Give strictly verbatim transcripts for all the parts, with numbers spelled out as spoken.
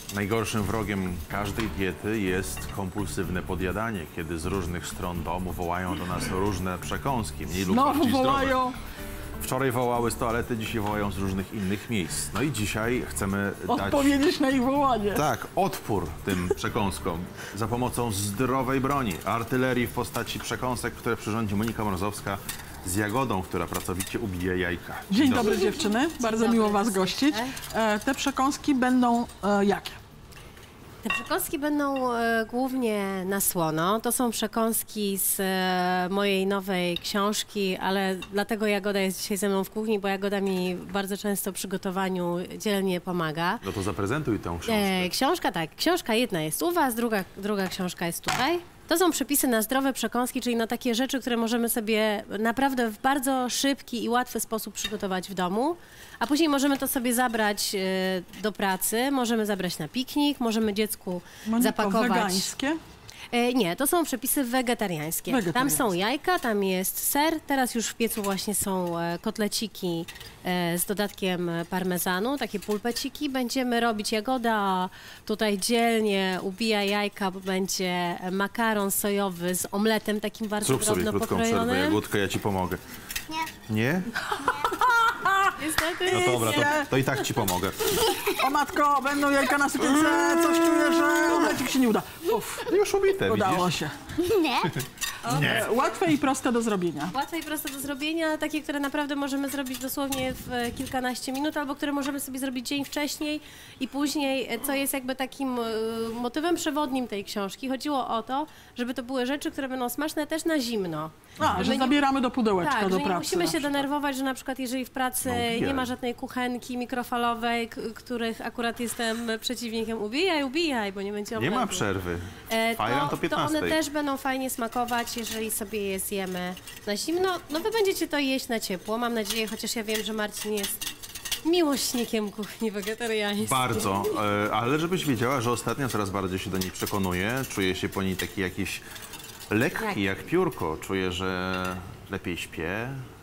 Najgorszym wrogiem każdej diety jest kompulsywne podjadanie, kiedy z różnych stron domu wołają do nas różne przekąski, mniej lub No, bardziej wołają. zdrowe. Wczoraj wołały z toalety, dzisiaj wołają z różnych innych miejsc. No i dzisiaj chcemy dać... Odpowiedzieć na ich wołanie. Tak, odpór tym przekąskom za pomocą zdrowej broni, artylerii w postaci przekąsek, które przyrządzi Monika Mrozowska z Jagodą, która pracowicie ubija jajka. Dzień dobry dziewczyny, bardzo dobry, miło was serdecznie. gościć. E, te przekąski będą e, jakie? Te przekąski będą e, głównie na słono. To są przekąski z e, mojej nowej książki, ale dlatego Jagoda jest dzisiaj ze mną w kuchni, bo Jagoda mi bardzo często w przygotowaniu dzielnie pomaga. No to zaprezentuj tę książkę. E, książka tak, książka jedna jest u was, druga, druga książka jest tutaj. To są przepisy na zdrowe przekąski, czyli na takie rzeczy, które możemy sobie naprawdę w bardzo szybki i łatwy sposób przygotować w domu, a później możemy to sobie zabrać e, do pracy, możemy zabrać na piknik, możemy dziecku Moniko, zapakować. wegańskie? E, nie, to są przepisy wegetariańskie. Tam Wegetariańskie. są jajka, tam jest ser, teraz już w piecu właśnie są e, kotleciki e, z dodatkiem parmezanu, takie pulpeciki. Będziemy robić Jagoda, tutaj dzielnie ubija jajka, bo będzie makaron sojowy z omletem takim bardzo Zrób sobie drobno krótką przerwę, pokrojonym. Jagódka, ja ci pomogę. Nie. Nie? Niestety. No dobra, to, to i tak ci pomogę. O matko, będą jajka na sukience, coś czuję, że omlecik się nie uda. Uf, Już ubite, udało widzisz? się. Nie. Nie. E, łatwe i proste do zrobienia. Łatwe i proste do zrobienia, takie, które naprawdę możemy zrobić dosłownie w e, kilkanaście minut, albo które możemy sobie zrobić dzień wcześniej i później, e, co jest jakby takim e, motywem przewodnim tej książki. Chodziło o to, żeby to były rzeczy, które będą smaczne też na zimno. A, że Żeby nie- zabieramy do pudełeczka, Tak, do że pracy. nie musimy na się przykład. denerwować, że na przykład jeżeli w pracy No, ubijaj. nie ma żadnej kuchenki mikrofalowej, k- których akurat jestem przeciwnikiem, ubijaj, ubijaj, bo nie będzie Nie ma omletu. przerwy. E, Fajram to to piętnastej. one też będą fajnie smakować, jeżeli sobie je zjemy na zimno. No wy będziecie to jeść na ciepło, mam nadzieję, chociaż ja wiem, że Marcin jest miłośnikiem kuchni wegetariańskiej. Bardzo, e, ale żebyś wiedziała, że ostatnio coraz bardziej się do niej przekonuję. Czuję się po niej taki jakiś lekki, Jak? jak piórko. Czuję, że lepiej śpię,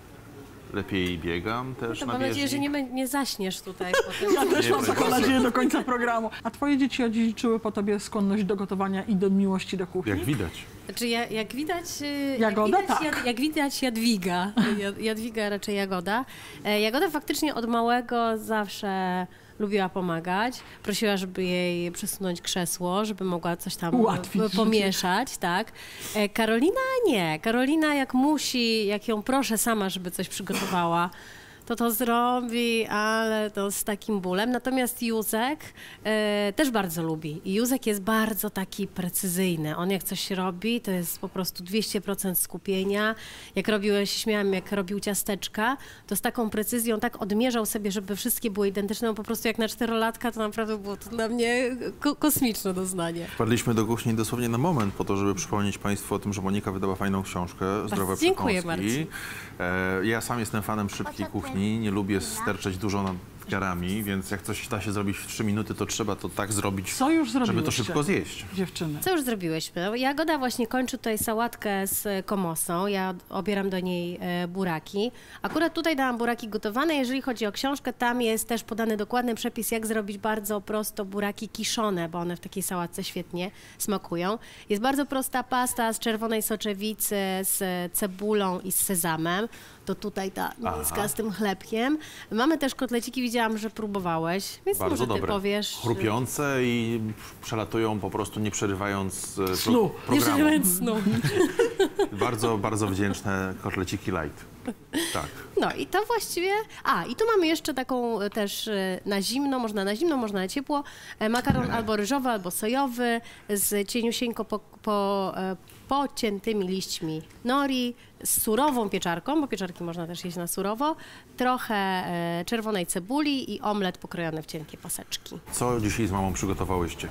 lepiej biegam też To na mam nadzieję, bieżni. że nie, bę- nie zaśniesz tutaj po tym. Ja też Nie, mam nie, taką nie. nadzieję do końca programu. A twoje dzieci odziedziczyły po tobie skłonność do gotowania i do miłości do kuchni? Jak widać. Znaczy, ja, jak widać, y, Jagoda? jak widać, Tak. Jad, jak widać Jadwiga, Jad- Jadwiga raczej Jagoda. E, Jagoda faktycznie od małego zawsze lubiła pomagać. Prosiła, żeby jej przesunąć krzesło, żeby mogła coś tam Ułatwić p- pomieszać, tak. E, Karolina nie. Karolina jak musi, jak ją proszę sama, żeby coś przygotowała, to to zrobi, ale to z takim bólem. Natomiast Józek e, też bardzo lubi. I Józek jest bardzo taki precyzyjny. On jak coś robi, to jest po prostu dwieście procent skupienia. Jak robił, ja się śmiałam, jak robił ciasteczka, to z taką precyzją tak odmierzał sobie, żeby wszystkie były identyczne. On po prostu jak na czterolatka, to naprawdę było to dla mnie ko kosmiczne doznanie. Wpadliśmy do kuchni dosłownie na moment po to, żeby przypomnieć Państwu o tym, że Monika wydała fajną książkę Zdrowe dziękuję, przekąski. Marcin. E, ja sam jestem fanem szybkiej kuchni, nie lubię sterczeć dużo nad garami, więc jak coś da się zrobić w trzy minuty, to trzeba to tak zrobić, Co już żeby to zrobiłyście, szybko zjeść. dziewczyny? Co już zrobiłyśmy? Jagoda właśnie kończy tutaj sałatkę z komosą. Ja obieram do niej e, buraki. Akurat tutaj dałam buraki gotowane. Jeżeli chodzi o książkę, tam jest też podany dokładny przepis, jak zrobić bardzo prosto buraki kiszone, bo one w takiej sałatce świetnie smakują. Jest bardzo prosta pasta z czerwonej soczewicy, z cebulą i z sezamem. To tutaj ta miska Aha. z tym chlebkiem. Mamy też kotleciki, widziałam, że próbowałeś, więc Bardzo może ty dobre. powiesz. Chrupiące i przelatują po prostu nie przerywając e, Snu. pro, Nie programu. żerując snu. Bardzo, bardzo wdzięczne kotleciki light. Tak. No i to właściwie... A, i tu mamy jeszcze taką e, też e, na zimno, można na zimno, można na ciepło, e, makaron albo ryżowy, albo sojowy z cieniusieńko po, po, e, pociętymi liśćmi nori, z surową pieczarką, bo pieczarki można też jeść na surowo, trochę e, czerwonej cebuli i omlet pokrojony w cienkie paseczki. Co dzisiaj z mamą przygotowałyście?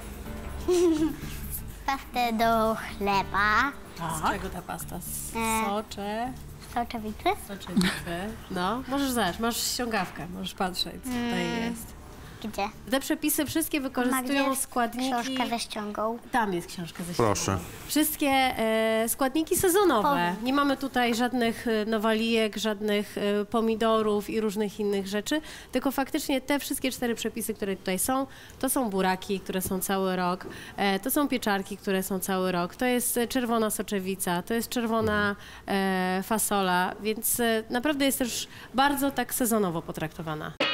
Pastę do chleba, Z czego ta pasta? Z E. socze, soczewicy, soczewicy. No, możesz zobacz, masz ściągawkę, możesz patrzeć, co tutaj jest. Gdzie? Te przepisy wszystkie Ma wykorzystują gdzie składniki... książkę ze ściągą. Tam jest książka ze Proszę. ściągą. Wszystkie e, składniki sezonowe. Powiem. Nie mamy tutaj żadnych e, nowalijek, żadnych e, pomidorów i różnych innych rzeczy, tylko faktycznie te wszystkie cztery przepisy, które tutaj są, to są buraki, które są cały rok, e, to są pieczarki, które są cały rok, to jest e, czerwona soczewica, to jest czerwona e, fasola, więc e, naprawdę jest też bardzo tak sezonowo potraktowana.